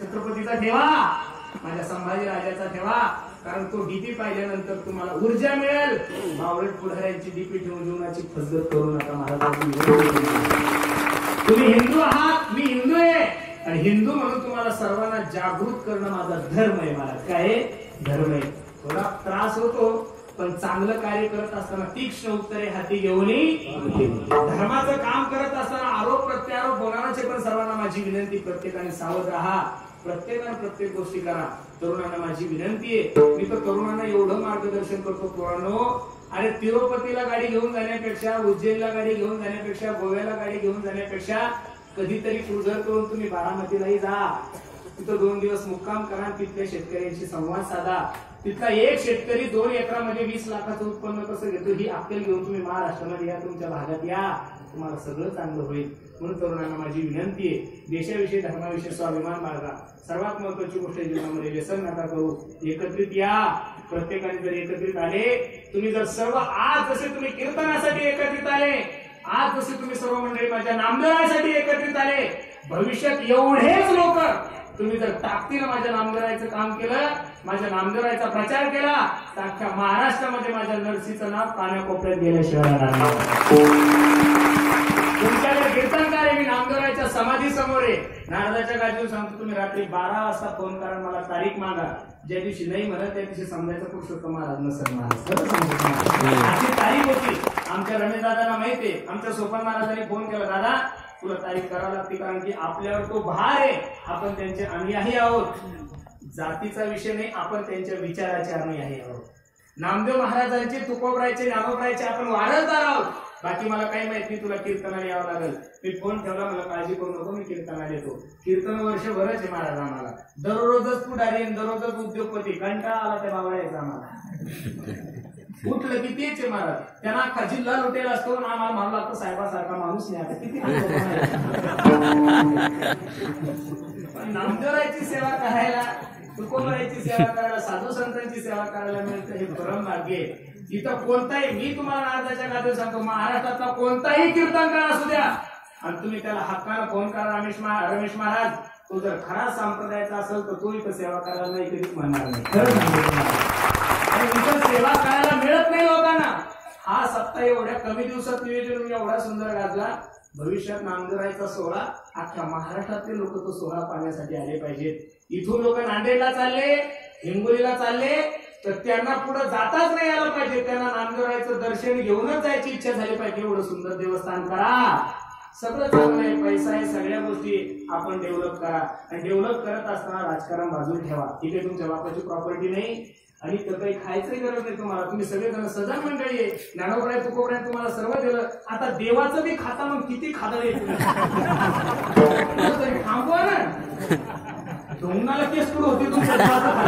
छत्रपतीचा ठेवा, माझ्या संभाजी राजाचा ठेवा, कारण तो डीपी पाहिल्यानंतर तुम्हाला ऊर्जा मिळेल. मावळट पुढाऱ्यांची डीपी ठेवून जीवनाची फसगत करू नका महाराज. तुम्ही हिंदू आहात, मी हिंदू आहे, आणि हिंदू म्हणून तुम्हाला सर्वांना जागृत करणं माझा धर्म आहे. महाराज काय धर्म आहे. थोडा त्रास होतो, पण चांगलं कार्य करत असताना तीक्ष्ण उत्तरे हाती घेऊन धर्माचं काम करत असताना आरोप प्रत्यारोप होणारच. पण सर्वांना माझी विनंती, प्रत्येकाने सावध राहा, प्रत्येकाने प्रत्येक गोष्टी करा. तरुणांना माझी विनंती आहे, मी तर तरुणांना एवढं मार्गदर्शन करतो, पोरांनो, अरे तिरुपतीला गाडी घेऊन जाण्यापेक्षा, उज्जैनला गाडी घेऊन जाण्यापेक्षा, गोव्याला गाडी घेऊन जाण्यापेक्षा कधीतरी क्रुझर करून तुम्ही बारामतीलाही जा. तिथं 2 दिवस मुक्काम करा, तिथल्या शेतकऱ्यांशी संवाद साधा. तिथला एक शेतकरी 2 एकरामध्ये 20 लाखाचं उत्पन्न कसं घेतो ही अक्कल घेऊन तुम्ही महाराष्ट्रामध्ये या, तुमच्या भागात या, तुम्हाला सगळं चांगलं होईल. म्हणून तरुणांना माझी विनंती आहे, देशाविषयी धर्माविषयी स्वाभिमान बाळगा. सर्वात महत्वाची गोष्ट जीवनामध्ये व्यसन नका करू, एकत्रित या. प्रत्येकाने जर एकत्रित आले, तुम्ही जर सर्व आज जसे तुम्ही कीर्तनासाठी एकत्रित आले, आज जसे तुम्ही सर्व मंडळी माझ्या नामदेवासाठी एकत्रित आले, भविष्यात एवढेच लोक तुम्ही जर ताकदीनं माझ्या नामदेवाचं काम केलं, माझ्या नामदेवाचा प्रचार केला, तर अख्ख्या महाराष्ट्रामध्ये माझ्या नरसीचं नाव कानाकोपऱ्यात गेल्याशिवाय राहणार नाही. तुमच्याकडे कीर्तनकार आहे, मी नामदेवाच्या समाधी समोर आहे. नारदाच्या गादीवर सांगतो, तुम्ही रात्री 12 वाजता फोन करा, मला तारीख मागा. ज्या दिवशी नाही म्हणत त्या दिवशी समजायचं पुरुषोत्तम महाराज नसेल महाराज. अशी तारीख होती. आमच्या रमेश दादांना माहितीये, आमच्या सोपान महाराजांनी फोन केला, दादा तुला तारीख करावं लागते, कारण की आपल्यावर तो भार आहे, आपण त्यांचे अनुयायी आहोत. जातीचा विषय नाही, आपण त्यांच्या विचाराचे अनुयायी आहोत. नामदेव महाराजांचे, तुकोबरायचे, ज्ञानोबरायचे आपण वारसदार आहोत. बाकी मला काही माहित नाही, तुला कीर्तनाला यावं लागेल. मी फोन ठेवला, मला काळजी करू नको, मी कीर्तनाला येतो. कीर्तन वर्षभरच आहे महाराज आम्हाला. दररोजच पुढारी, दररोजच उद्योगपती, कंटाळा आला त्या बावळायचा आम्हाला. उठलं की तेच आहे महाराज. त्यांना अख्खा जिल्हा लुटेला असतो, आम्हाला मारू लागतो साहेबासारखा माणूस नाही. आता किती नामदेवाची सेवा करायला, तुकोबरायची सेवा करायला, साधू संतांची सेवा करायला मिळतं, हे परम भाग्य आहे. इथं कोणताही, मी तुम्हाला नारदाच्या गादीवर सांगतो, महाराष्ट्रातला कोणताही कीर्तनकार असू द्या, आणि तुम्ही त्याला हक्कानं फोन करा, रमेश महाराज तो जर खरा संप्रदायाचा असेल तर तो इथं सेवा करायला नाही, कधीच म्हणणार नाही. आणि इथं सेवा करायला मिळत नाही लोकांना. हा सप्ताह एवढ्या कमी दिवसात नियोजन एवढा सुंदर गाजला. भविष्यात नामदेवाचा सोहळा, अख्ख्या महाराष्ट्रातले लोक तो सोहळा पाहण्यासाठी आले पाहिजेत. इथून लोक नांदेडला चालले, हिंगोलीला चालले, तर त्यांना पुढे जाताच नाही आलं पाहिजे. त्यांना नामदेवाचं दर्शन घेऊनच जायची इच्छा झाली पाहिजे. एवढं सुंदर देवस्थान करा, सगळं चांगलं आहे, पैसा आहे, सगळ्या गोष्टी आपण डेव्हलप करा. आणि डेव्हलप करत असताना राजकारण बाजूला ठेवा. ठीक आहे, तुमच्या बापाची प्रॉपर्टी नाही आणि तर काही खायचंही गरज नाही तुम्हाला. तुम्ही सगळेजण सजन मंडळी आहे, ज्ञानोबराय तुकोबराय तुम्हाला सर्व दिलं. आता देवाचं बी खाता, मग किती खातं आहे तुम्ही थांबवा ना. धुमनाला केस कुठं होती तुमच्या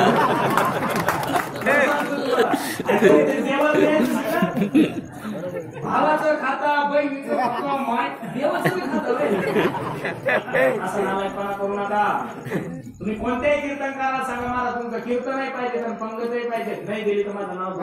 भावाचं खाता, बहिणीचं खाता, माय देवाचं बी खातं. असं नालायकपणा करू नका. तुम्ही कोणत्याही कीर्तनकाराला सांगा, मला तुमचं कीर्तनही पाहिजे पण पंगतही पाहिजे. नाही दिली तर माझं नाव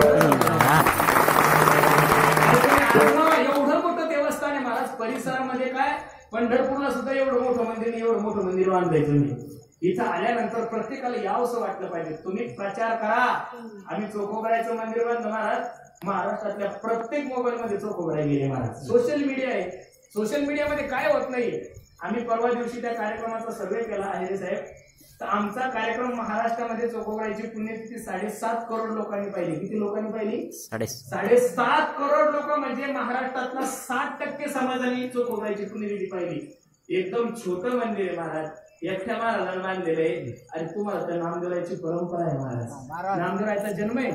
एवढं मोठं देवस्थान आहे महाराज. परिसरामध्ये काय, पंढरपूरला सुद्धा एवढं मोठं मंदिर, एवढं मोठं मंदिर बांधलंय तुम्ही. इथं आल्यानंतर प्रत्येकाला यावंसं वाटलं पाहिजे. तुम्ही प्रचार करा. आम्ही चोखोबरायचं मंदिर बांधलं महाराज. महाराष्ट्रातल्या प्रत्येक मोबाईल मध्ये चोखोबराय गेले महाराज. सोशल मीडिया आहे, सोशल मीडियामध्ये काय होत नाही. आम्ही परवा दिवशी त्या कार्यक्रमाचा सर्वे केला आहे साहेब, तर आमचा कार्यक्रम महाराष्ट्रामध्ये चोखोबरायची पुण्यतिथी 7.5 करोड लोकांनी पाहिली. किती लोकांनी पाहिली? 7.5 करोड लोक, म्हणजे महाराष्ट्रातला 60% समाजाने चोखोबरायची पुण्यतिथी पाहिली. एकदम छोटं मंदिर आहे महाराज, एकट्या महाराजांना बांधलेलं आहे. आणि तुम्हाला त्या नामदेवाची परंपरा आहे महाराज. नामदेवाचा जन्म आहे,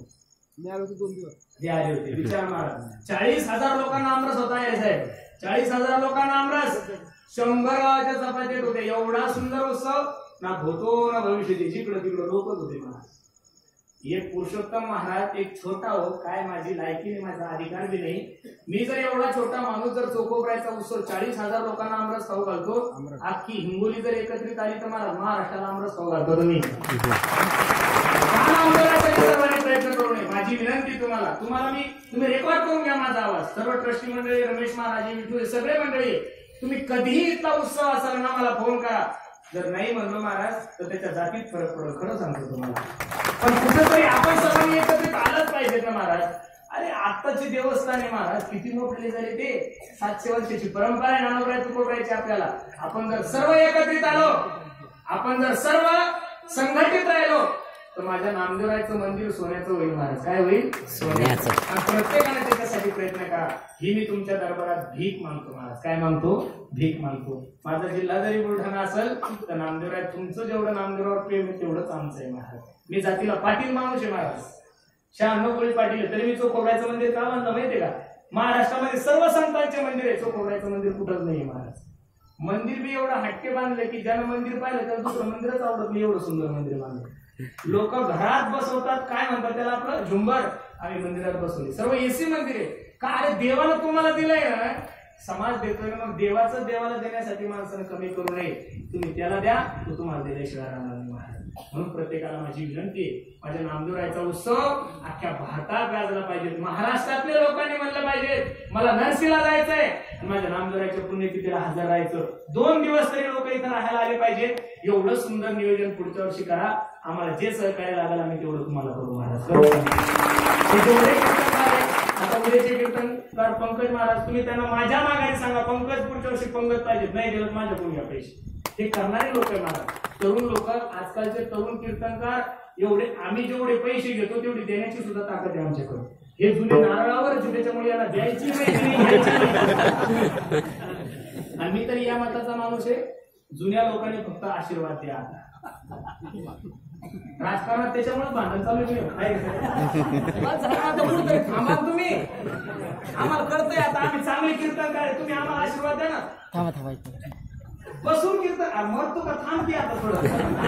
ते आले होते विचार महाराज. 40,000 लोकांना आमरस होता आहे साहेब, 40,000 लोकांना आमरस. 100 गावाच्या चपात्या होते. एवढा सुंदर उत्सव ना होतो ना भविष्य. जिकडं तिकडं लोकच होते महाराज. एक पुरुषोत्तम महाराज एक छोटा हो, काय माझी लायकी नाही, माझा अधिकार बी नाही. मी जर एवढा छोटा माणूस जर चोखोबरायचा उत्सव 40,000 लोकांना आमरस खाऊ घालतो, अख्खी हिंगोली जर एकत्रित आली तर मला महाराष्ट्राला आमरस खाऊ घालतो तुम्ही. सर्वांनी प्रयत्न करू नये. माझी विनंती तुम्हाला मी, तुम्ही रेकॉर्ड करून घ्या माझा आवाज. सर्व ट्रस्टी मंडळी, रमेश महाराज, विठू, सगळे मंडळी, तुम्ही कधीही इथला उत्सव असाल ना मला फोन करा. जर नाही म्हणलो महाराज तर त्याच्या जातीत फरक पडतो, खरं सांगतो तुम्हाला. पण कुठेतरी आपण सर्वांनी एकत्रित आलंच पाहिजे ना महाराज. अरे आत्ताचे देवस्थान आहे महाराज, किती मोठे झाले ते. 700 वर्षाची परंपरा आहे नामदेवराय तुकोबरायची आपल्याला. आपण जर सर्व एकत्रित आलो, आपण जर सर्व संघटित राहिलो तर माझ्या नामदेवरायचं मंदिर सोन्याचं होईल महाराज. काय होईल? सोन्याचं. आणि प्रत्येकाने त्याच्यासाठी प्रयत्न करा. ही मी तुमच्या दरबारात भीक मागतो महाराज. काय मागतो? भीक मागतो. माझा जिल्हा जरी बुलढाणा असेल तर नामदेवराय तुमचं जेवढं नामदेवरावर प्रेम आहे तेवढंच आमचं आहे महाराज. मी जातीला पाटील माणूस आहे महाराज. 96 कोळी पाटील तरी मी चोखोबरायचं मंदिर का बांधलं माहितीये का? महाराष्ट्रामध्ये सर्व संतांचे मंदिर आहे, चोखोबरायचं मंदिर कुठंच नाहीये महाराज. मंदिर बी एवढं हटके बांधलं की ज्यानं मंदिर पाहिलं त्याला दुसरं मंदिरच आवडत नाही, एवढं सुंदर मंदिर बांधलं. लोक घरात बसवतात, काय म्हणतात त्याला, आपलं झुंबर, आम्ही मंदिरात बसवले. सर्व एसी मंदिर आहे का? अरे देवानं तुम्हाला दिलंय ना, समाज देतोय ना, मग देवाचं देवाला देण्यासाठी माणसानं कमी करू नये. तुम्ही त्याला द्या, तो तुम्हाला दिल्याशिवाय राहणार नाही महाराज. म्हणून प्रत्येकाला माझी विनंती आहे, माझ्या नामदेवरायचा उत्सव अख्ख्या भारतात गाजला पाहिजे. महाराष्ट्रातल्या लोकांनी म्हणलं पाहिजे मला नरसीला जायचंय, माझ्या नामदेवरायच्या पुण्यतिथीला हजर राहायचं. 2 दिवस तरी लोक इथं राहायला आले पाहिजे. एवढं सुंदर नियोजन पुढच्या वर्षी करा. आम्हाला जे सहकार्य लागेल आम्ही तेवढं तुम्हाला करू महाराज. आता उद्याचे कीर्तनकार पंकज महाराज, तुम्ही त्यांना माझ्या मागायला सांगा, पंकज पुढच्या वर्षी पंगत पाहिजेत, नाही दिलं माझ्या कोणी पैसे. हे करणारे लोक आहे महाराज, तरुण लोक. आजकालचे तरुण कीर्तनकार एवढे, आम्ही जेवढे पैसे घेतो तेवढी देण्याची सुद्धा ताकद आहे आमच्याकडे. हे जुने नारळावर त्याच्यामुळे याला द्यायची नाही. आणि मी तरी या मताचा माणूस आहे, जुन्या लोकांनी फक्त आशीर्वाद द्या. राजकारणात त्याच्यामुळे भांडण चालू थांबा तुम्ही, आम्हाला कळतंय आता आम्ही चांगले कीर्तनकार आहे, तुम्ही आम्हाला आशीर्वाद द्या ना. बसून कीर्तन मरतो का? थांब की आता थोडं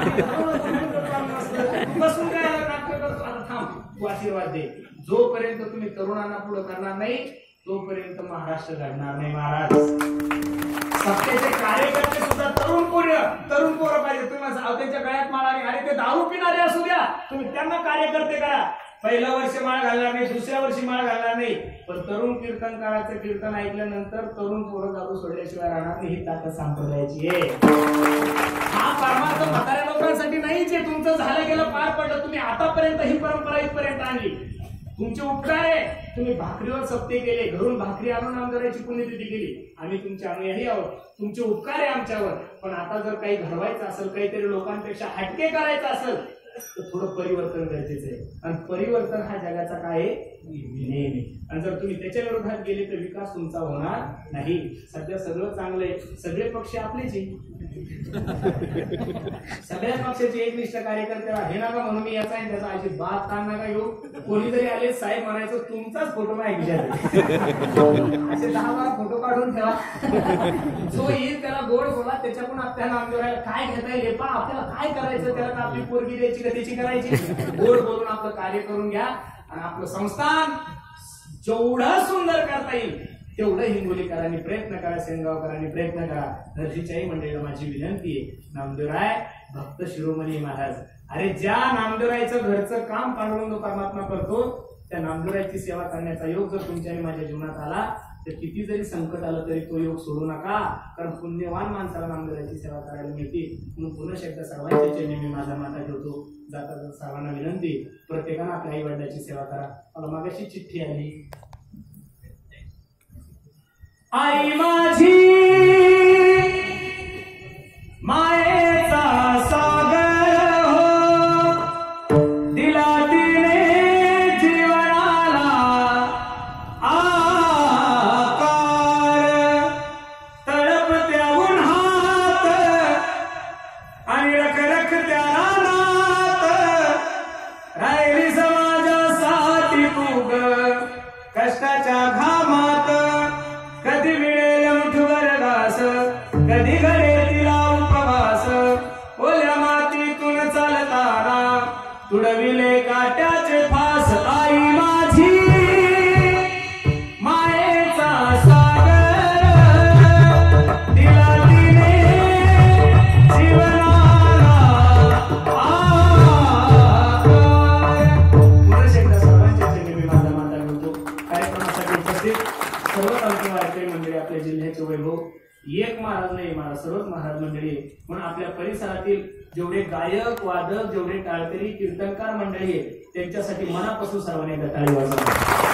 बसून काय नाटक करतो, आता थांब, तू आशीर्वाद दे. जोपर्यंत तुम्ही तरुणांना पुढे करणार नाही तोपर्यंत महाराष्ट्र घडणार नाही महाराज. सत्तेचे कार्यकर्ते सुद्धा तरुण पोरं पाहिजे. तुम्ही त्यांच्या गळ्यात माळा आणि अरे ते दारू पिणारे असू द्या, तुम्ही त्यांना कार्यकर्ते करा. पहिल्या वर्षी माळ घालणार नाही, दुसऱ्या वर्षी माळ घालणार नाही, पण तरुण कीर्तनकाराचं कीर्तन ऐकल्यानंतर तरुण पोरं दारू सोडल्याशिवाय राहणार नाही. ही ताकद संप्रदायाची आहे. हा परमार्थ म्हाताऱ्या लोकांसाठी नाहीच आहे. तुमचं झालं गेलं, पार पडलं. तुम्ही आतापर्यंत ही परंपरा इथपर्यंत आणली, तुमचे उपकार आहे. तुम्ही भाकरीवर सप्ते केले, घरून भाकरी आणून नामदेवरायची पुण्यतिथी केली. आम्ही तुमचे अनुयायी आहोत, तुमचे उपकार आहे आमच्यावर. पण आता जर काही घडवायचं असेल, काहीतरी लोकांपेक्षा हटके करायचं असेल तर थोडं परिवर्तन गरजेचं आहे. आणि परिवर्तन हा जगाचा काय आहे? नेहमी. आणि जर तुम्ही त्याच्या विरोधात गेले तर विकास तुमचा होणार नाही. सध्या सगळं चांगलं आहे, सगळे पक्ष आपलेच आहे, सगळ्या पक्षाचे एकनिष्ठ कार्यकर्ते हे नका म्हणून मी याचा आहे त्याचा अजिबात काम नका घेऊ. कोणी जरी आले साहेब म्हणायचं तुमचाच फोटो नाही घ्यायचा. असे 10-12 फोटो काढून ठेवा. जो येईल त्याला गोड बोला, त्याच्याकडून आपल्याला नामदेवरायला काय घेता येईल हे पहा, आपल्याला काय करायचं, त्याला आपली पोरगी द्यायची का त्याची करायची, गोड बोलून आपलं कार्य करून घ्या. आणि आपलं संस्थान जेवढं सुंदर करता येईल तेवढं हिंगोलीकरांनी प्रयत्न करा, सेनगावकरांनी प्रयत्न करा. नरसीच्याही मंडळीला माझी विनंती आहे, नामदेवराय भक्त शिरोमणी महाराज, अरे ज्या नामदेवरायचं घरचं काम पांडुरंग परमात्मा करतो त्या नामदेवरायची सेवा करण्याचा योग जर तुमच्या माझ्या जीवनात आला तर किती जरी संकट आलं तरी तो योग सोडू नका. कारण पुण्यवान माणसाला नामदेवरायची सेवा करायला मिळते. म्हणून पुन्हा एकदा सर्वांच्या चरणी मी माझा माता ठेवतो. जाता सर्वांना विनंती, प्रत्येकानं आपल्या आई वडिलांची सेवा करा. मला मागाशी चिठ्ठी आली, आई माझी मायेचा सागर हो, दिला तिने जीवनाला आकार, तळपत्या उन्हात आणि रखरखत्या रानात राहिली समाजासाठी तू ग कष्टाच्या घामात. कधी मिळेल मुठभर घास, कधी घडेल तिला उपवास, ओल्या मातीतून चालताना तुडविले काट्याचे फास. आई माझी मायेचा सागर, दिला तिने जीवनाला आकार. पुन्हा एकदा सर्वांच्या चरणी मी माझा माता घेतो. कार्यक्रमासाठी उपस्थित सर्व तालुका वारकरी मंडळी, आपल्या जिल्ह्याचे वैभव, एक महाराज नाही महाराज, सर्वच महाराज मंडळी. म्हणून आपल्या परिसरातील जेवढे गायक वादक जेवढे टाळकरी कीर्तनकार मंडळी आहे त्यांच्यासाठी मनापासून सर्वांनी एकदा टाळी वाजवा.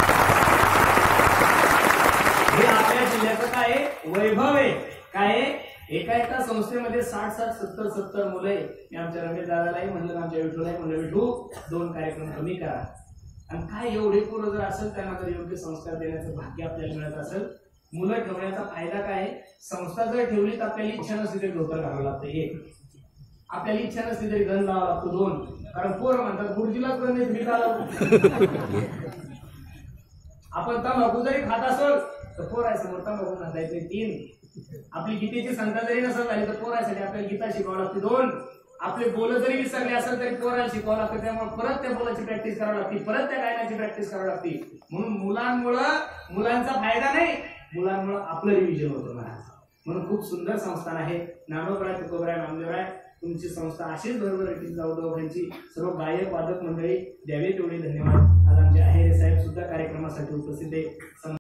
हे आपल्या जिल्ह्याचं काय वैभव आहे. काय एका संस्थेमध्ये 60 70 मुलं आहे. मी आमच्या रमेश दादालाही म्हणलं आमच्या विठूलाही म्हणलं विठू 2 कार्यक्रम कमी करा. आणि काय एवढे पोरं जर असेल त्यांना जर योग्य संस्कार देण्याचं भाग्य आपल्याला मिळत असेल मुलं ठेवण्याचा फायदा काय संस्था जर ठेवली तर आपल्याला इच्छा नसली तरी धोतर घालावं लागतं. 1 आपल्याला इच्छा नसली तरी गण लावावं लागतो. 2 कारण पोरं म्हणतात गुरुजीलाच गण नाही मी का लावू. आपण तंबाखू जरी खात असेल तर पोरायसमोर तंबाखू खातायचं. 3 आपली गीतेची संता जरी नसेल झाली तर पोरायसाठी आपल्याला गीता शिकावं लागते. 2 आपले बोल जरी विसरले असेल तरी पोराला शिकावं लागतं. त्यामुळे परत त्या बोलाची प्रॅक्टिस करावी लागते. परत त्या गायनाची प्रॅक्टिस करावी लागते. म्हणून मुलांचा फायदा नाही मुलांमुळे आपलं रिव्हिजन होतं महाराज. म्हणून खूप सुंदर संस्थान आहे. नामोबराय तुकोबराय नामदेवराय तुमची संस्था अशीच भरभराटीत जाऊ दो. यांची सर्व गायक वादक मंडळी द्यावे तेवढे धन्यवाद. आज आमचे आहेरे साहेब सुद्धा कार्यक्रमासाठी उपस्थित आहे.